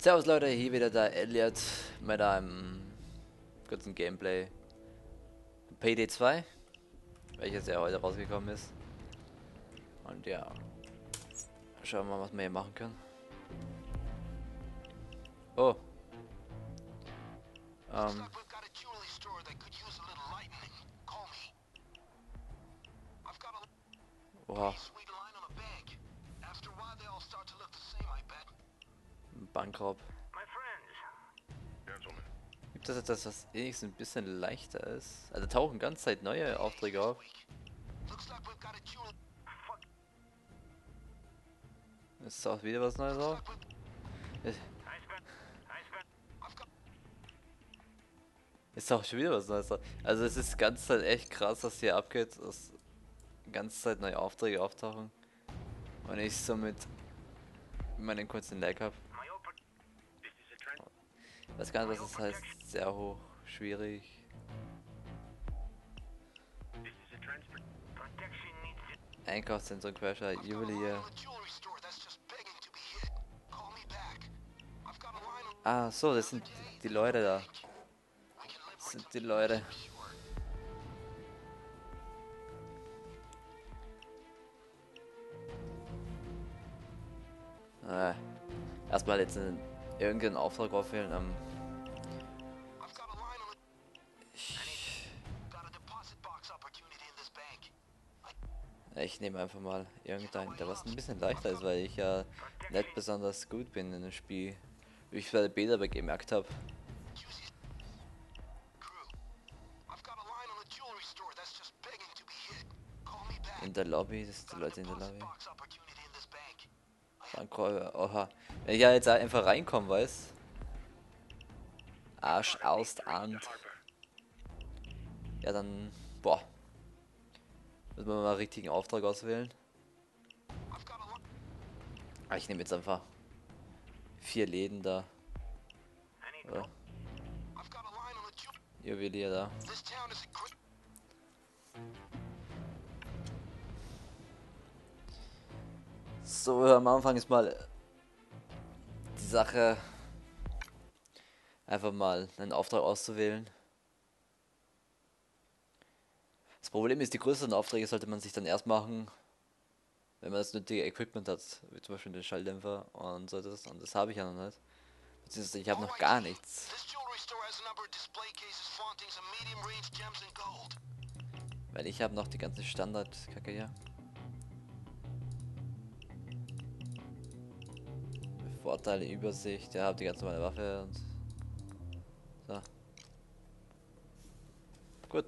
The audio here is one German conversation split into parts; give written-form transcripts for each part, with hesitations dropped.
Servus Leute, hier wieder der Elliot mit einem kurzen Gameplay PD 2, welches ja heute rausgekommen ist. Und ja, schauen wir mal, was wir hier machen können. Oh, ähm, oha, ein Bankraub. Gibt es etwas, was wenigstens ein bisschen leichter ist? Also tauchen ganze Zeit neue Aufträge auf. Ist auch wieder was Neues auf? Ist auch schon wieder was Neues auf. Also es ist die ganze Zeit echt krass, was hier abgeht, dass die ganze Zeit neue Aufträge auftauchen. Und ich somit meinen kurzen Lag habe. Weiß gar nicht, was das heißt. Sehr hoch, schwierig. Einkaufszentrum Crasher, Juwelier. Ah, so, das sind die Leute da. Das sind die Leute. Erstmal jetzt irgendeinen Auftrag aufwählen. Ich nehme einfach mal irgendeinen, der was ein bisschen leichter ist, weil ich ja nicht besonders gut bin in dem Spiel. Wie ich bei der Beta gemerkt habe. In der Lobby, das sind die Leute in der Lobby. Bankräuber, oha. Wenn ich ja jetzt einfach reinkommen weiß. Arsch aus Arnd. Ja dann, boah. Müssen wir mal einen richtigen Auftrag auswählen. Ah, ich nehme jetzt einfach 4 Läden da. Oder? Juwelier da. So, am Anfang ist mal die Sache, einfach mal einen Auftrag auszuwählen. Das Problem ist, die größeren Aufträge sollte man sich dann erst machen, wenn man das nötige Equipment hat, wie zum Beispiel den Schalldämpfer und so das. Und das habe ich ja noch nicht. Beziehungsweise ich habe noch gar nichts. Weil ich habe noch die ganze Standard-Kacke hier. Vorteile, Übersicht, ja, habe die ganz normale Waffe und so. Gut.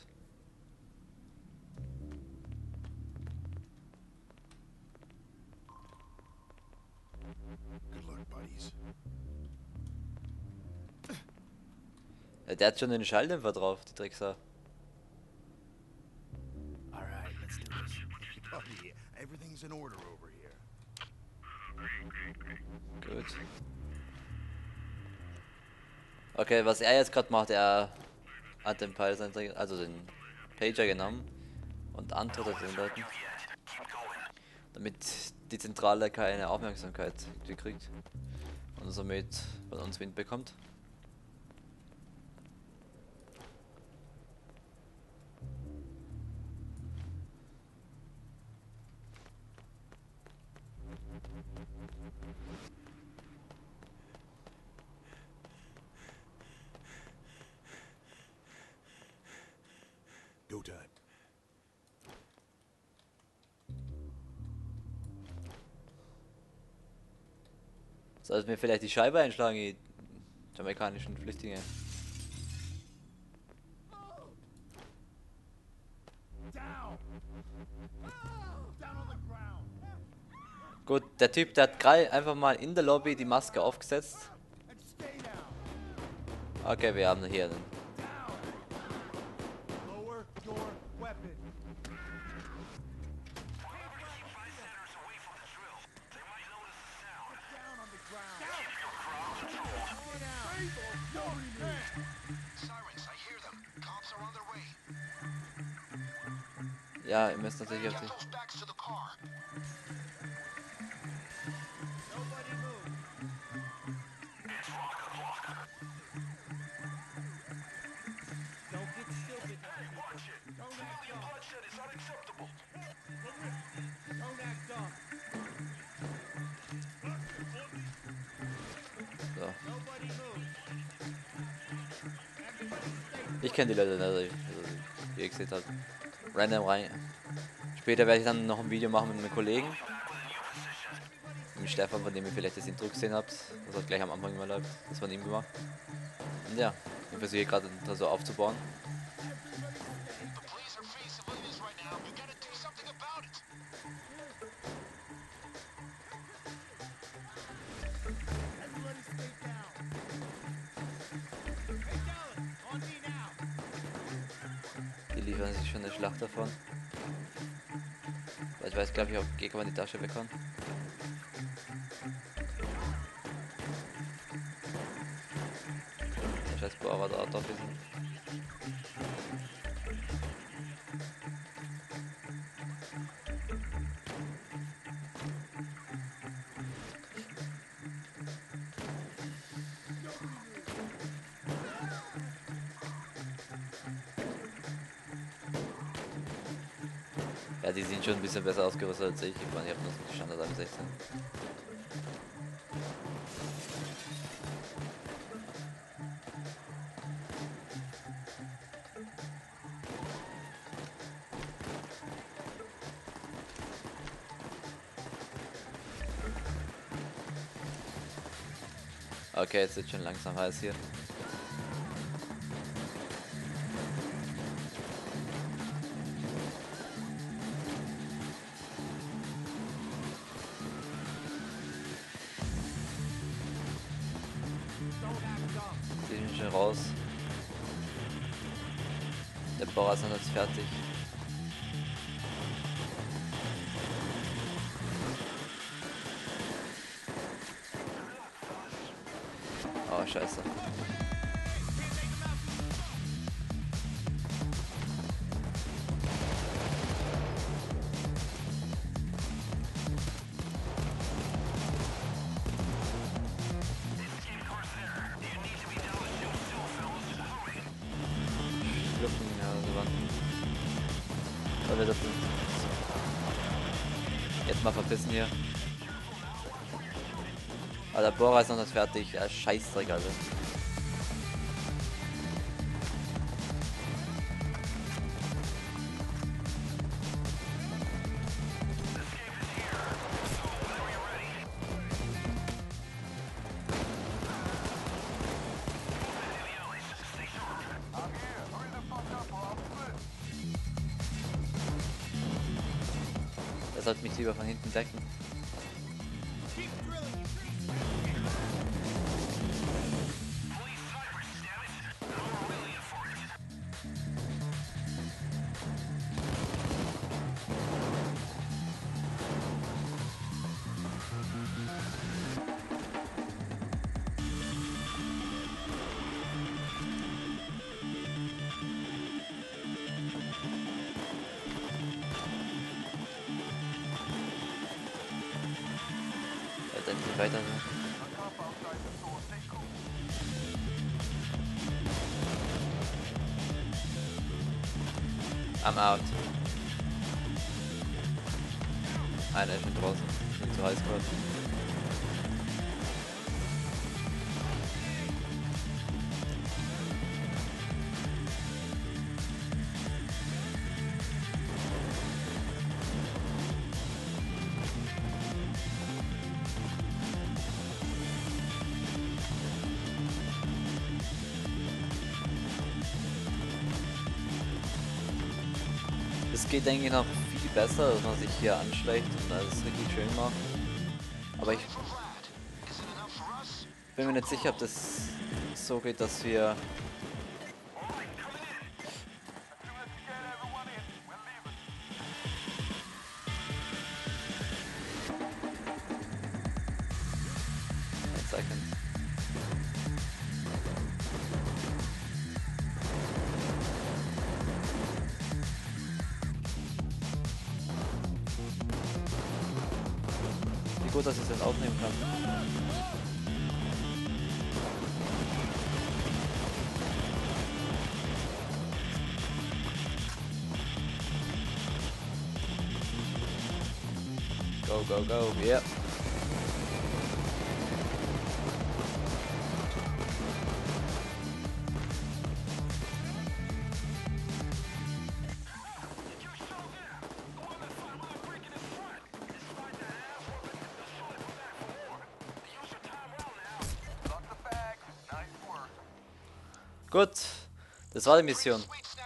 Ja, der hat schon den Schalldämpfer drauf, die Drecksau. Gut. Okay, was er jetzt gerade macht, er hat den Pulse, also den Pager genommen und antwortet den Leuten, damit die Zentrale keine Aufmerksamkeit kriegt und somit von uns Wind bekommt. Go time. Sollten wir vielleicht die Scheibe einschlagen, die jamaikanischen Flüchtlinge. Gut, der Typ, der hat gerade einfach mal in der Lobby die Maske aufgesetzt. Okay, wir haben hier den. Ja, ihr müsst natürlich auf die. Ich kenne die Leute nicht, also wie ihr gesehen habt. Random rein. Später werde ich dann noch ein Video machen mit einem Kollegen. Mit Stefan, von dem ihr vielleicht das Intro gesehen habt. Das hat gleich am Anfang immer läuft. Das von ihm gemacht. Und ja, ich versuche gerade da so aufzubauen. Die liefern sich schon eine Schlacht davon. Weil ich weiß, glaube ich, auch Gegner in die Tasche bekommen. Der scheiß Bohrer da drauf ist. Ja, die sind schon ein bisschen besser ausgerüstet als ich. Ich meine, ich habe nur so die Standard M16. Okay, jetzt wird schon langsam heiß hier. Die sind schon raus. Der Bauer ist noch nicht fertig. Oh, scheiße. Schlucken, ja, so was. Weil wir das jetzt mal verpissen hier. Aber der Bohrer ist noch nicht fertig. Ja, Scheißdreck, also. Er sollte mich lieber von hinten decken. Endlich weiter. I'm out. Einer ist schon draußen. Nicht zu heiß geworden. Es geht, denke ich, noch viel besser, dass man sich hier anschleicht und alles richtig schön macht. Aber ich bin mir nicht sicher, ob das so geht, dass wir Second. Wie gut, dass ich das aufnehmen kann. Go, go, go, yeah. Gut, das war die Mission.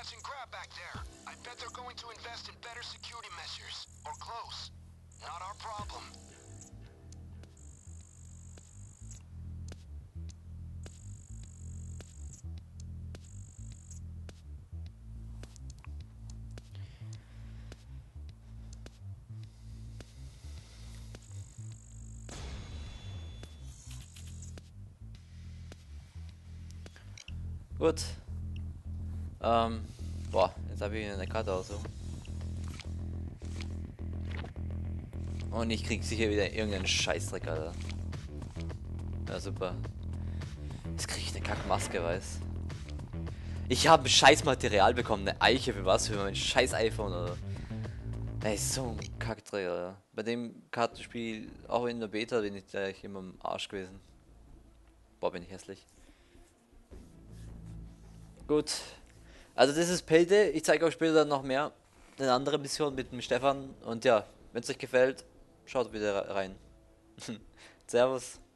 Gut. Boah, jetzt habe ich eine Karte aus. Und ich krieg sicher wieder irgendeinen Scheißdreck, Alter. Ja, super. Jetzt krieg ich eine Kackmaske, weiß. Ich habe scheiß Material bekommen, eine Eiche für was? Für mein scheiß iPhone, oder? Ey, so ein Kackdreck, Alter. Bei dem Kartenspiel, auch in der Beta, bin ich gleich immer am Arsch gewesen. Boah, bin ich hässlich. Gut. Also das ist Payday. Ich zeige euch später dann noch mehr. Eine andere Mission mit dem Stefan. Und ja, wenn es euch gefällt, schaut wieder rein. Servus.